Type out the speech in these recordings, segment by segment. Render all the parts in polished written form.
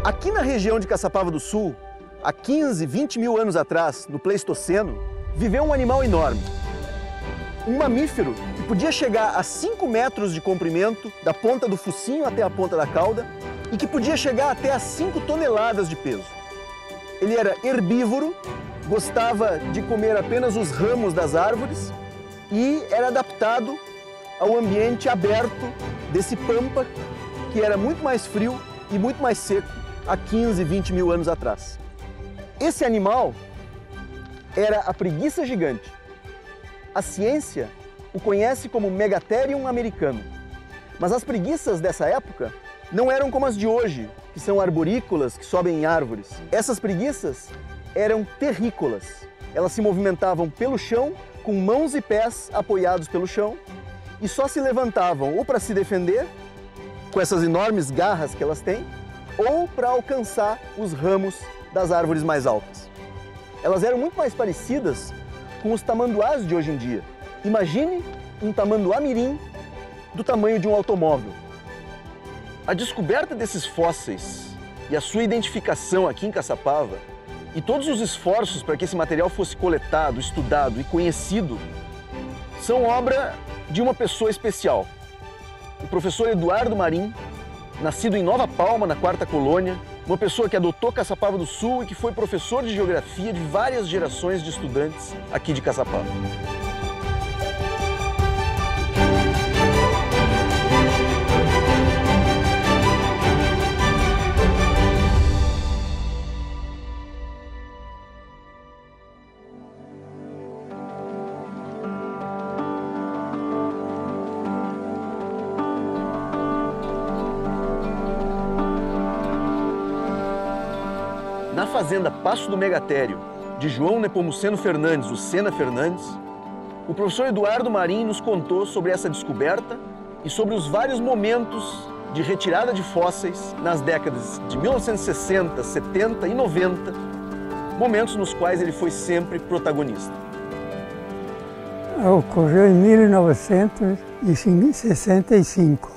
Aqui na região de Caçapava do Sul, há 15, 20 mil anos atrás, no Pleistoceno, viveu um animal enorme. Um mamífero que podia chegar a 5 metros de comprimento, da ponta do focinho até a ponta da cauda, e que podia chegar até a 5 toneladas de peso. Ele era herbívoro, gostava de comer apenas os ramos das árvores e era adaptado ao ambiente aberto desse pampa, que era muito mais frio e muito mais seco há 15, 20 mil anos atrás. Esse animal era a preguiça gigante. A ciência o conhece como Megatherium americano. Mas as preguiças dessa época não eram como as de hoje, que são arborícolas, que sobem em árvores. Essas preguiças eram terrícolas. Elas se movimentavam pelo chão, com mãos e pés apoiados pelo chão, e só se levantavam ou para se defender, com essas enormes garras que elas têm, ou para alcançar os ramos das árvores mais altas. Elas eram muito mais parecidas com os tamanduás de hoje em dia. Imagine um tamanduá mirim do tamanho de um automóvel. A descoberta desses fósseis e a sua identificação aqui em Caçapava e todos os esforços para que esse material fosse coletado, estudado e conhecido são obra de uma pessoa especial. O professor Eduardo Marim, nascido em Nova Palma, na 4ª colônia, uma pessoa que adotou Caçapava do Sul e que foi professor de geografia de várias gerações de estudantes aqui de Caçapava. Na fazenda Passo do Megatério, de João Nepomuceno Fernandes, o Sena Fernandes, o professor Eduardo Marim nos contou sobre essa descoberta e sobre os vários momentos de retirada de fósseis nas décadas de 1960, 70 e 90, momentos nos quais ele foi sempre protagonista. Ocorreu em 1965.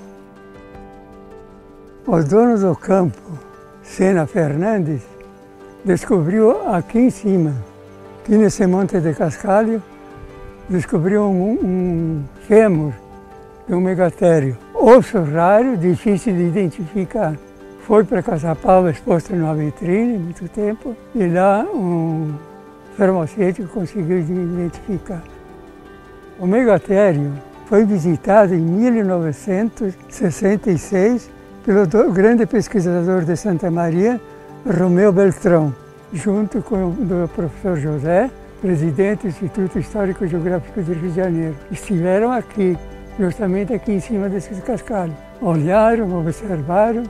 O dono do campo, Sena Fernandes, descobriu aqui em cima, aqui nesse monte de cascalho, descobriu um fêmur de um megatério. Osso raro, difícil de identificar. Foi para Caçapava, exposto numa vitrine, muito tempo, e lá um farmacêutico conseguiu identificar. O megatério foi visitado em 1966 pelo grande pesquisador de Santa Maria, Romeu Beltrão, junto com o professor José, presidente do Instituto Histórico e Geográfico do Rio de Janeiro. Estiveram aqui, justamente aqui em cima desses cascalhos. Olharam, observaram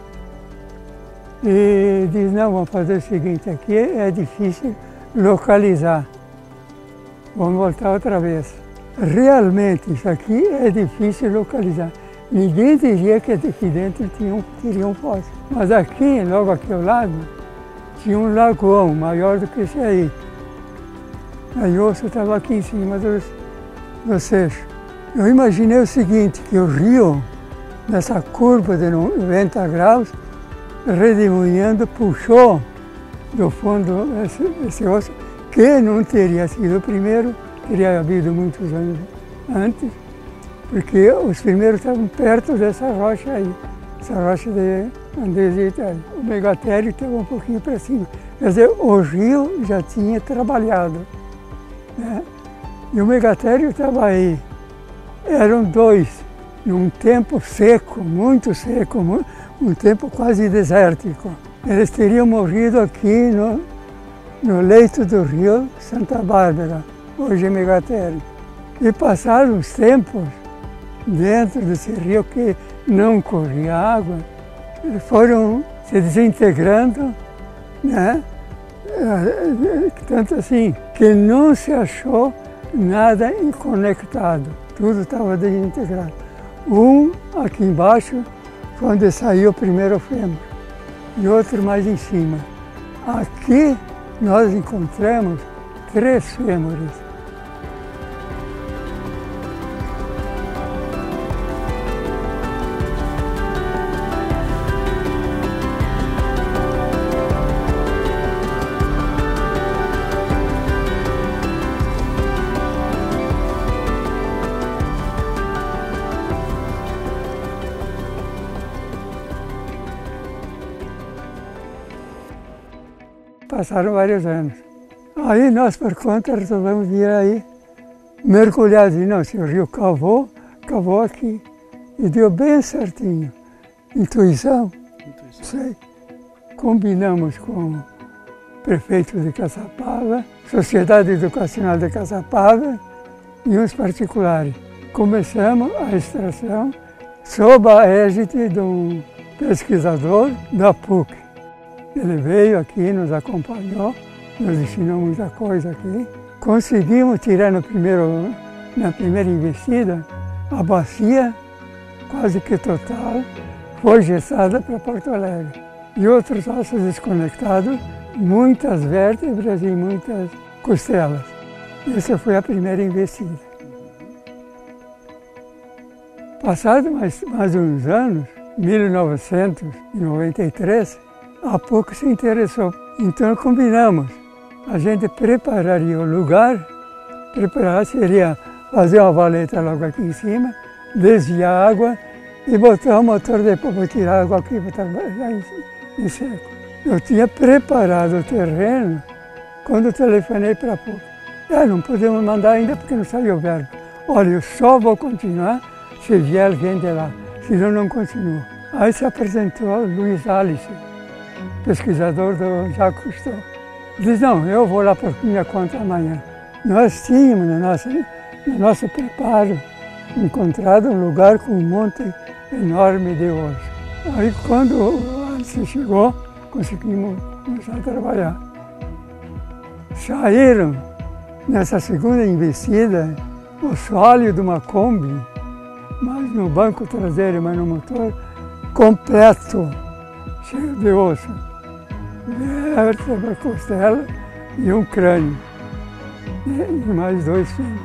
e diz, não, vamos fazer o seguinte, aqui é difícil localizar. Vamos voltar outra vez. Realmente, isso aqui é difícil localizar. Ninguém dizia que aqui dentro teriam fósseis. Mas aqui, logo aqui ao lado, tinha um lagoão maior do que esse aí. Aí o osso estava aqui em cima do seixo. Eu imaginei o seguinte, que o rio, nessa curva de 90 graus, redemoinhando, puxou do fundo esse osso, que não teria sido o primeiro, teria havido muitos anos antes, porque os primeiros estavam perto dessa rocha aí, essa rocha de andesita. O megatério estava um pouquinho para cima. Quer dizer, o rio já tinha trabalhado, né? E o megatério estava aí. Eram dois, num tempo seco, muito seco, um tempo quase desértico. Eles teriam morrido aqui no leito do rio Santa Bárbara, hoje é megatério. E passaram os tempos, dentro desse rio que não corria água, eles foram se desintegrando, né? Tanto assim que não se achou nada conectado, tudo estava desintegrado. Aqui embaixo, foi onde saiu o primeiro fêmur, e outro mais em cima. Aqui nós encontramos 3 fêmures. passaram vários anos. Aí nós, por conta, resolvemos vir aí mergulhar. Não, se o rio cavou aqui. E deu bem certinho. Intuição? Sei. Combinamos com o prefeito de Caçapava, Sociedade Educacional de Caçapava e uns particulares. Começamos a extração sob a égide de um pesquisador da PUC. Ele veio aqui, nos acompanhou, nos ensinou muita coisa aqui. Conseguimos tirar na primeira investida a bacia quase que total, foi gessada para Porto Alegre. E outros ossos desconectados, muitas vértebras e muitas costelas. Essa foi a primeira investida. Passado mais uns anos, 1993, a PUC se interessou. Então combinamos, a gente prepararia o lugar, seria fazer uma valeta logo aqui em cima, desviar a água e botar o motor depois para tirar a água aqui para trabalhar em seco. Eu tinha preparado o terreno quando telefonei para a PUC. Não podemos mandar ainda porque não saiu o verbo. Olha, eu só vou continuar se vier alguém de lá, senão não continuo. Aí se apresentou Luiz Alice, pesquisador do Jacques Cousteau. Diz, não, eu vou lá por minha conta amanhã. Nós tínhamos no nosso preparo encontrado um lugar com um monte enorme de ouro. Aí quando o Alice chegou, conseguimos começar a trabalhar. Saíram nessa segunda investida o sólido de uma Kombi, mas no banco traseiro, mas no motor, completo, cheio de osso. Vértebra, costela e um crânio. E mais 2 filhos.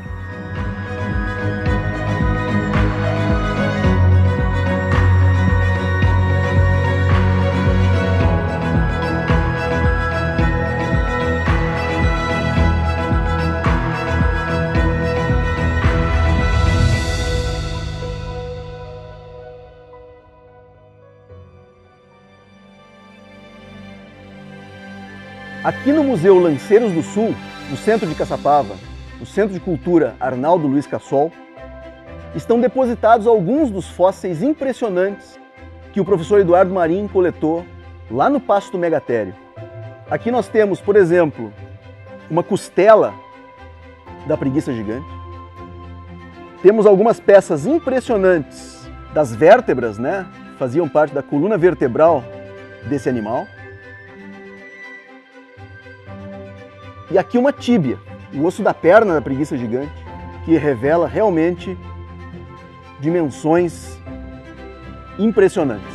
Aqui no Museu Lanceiros do Sul, no centro de Caçapava, no Centro de Cultura Arnaldo Luiz Cassol, estão depositados alguns dos fósseis impressionantes que o professor Eduardo Marim coletou lá no Pasto Megatério. Aqui nós temos, por exemplo, uma costela da preguiça gigante. Temos algumas peças impressionantes das vértebras, né? Que faziam parte da coluna vertebral desse animal. E aqui uma tíbia, o osso da perna da preguiça gigante, que revela realmente dimensões impressionantes.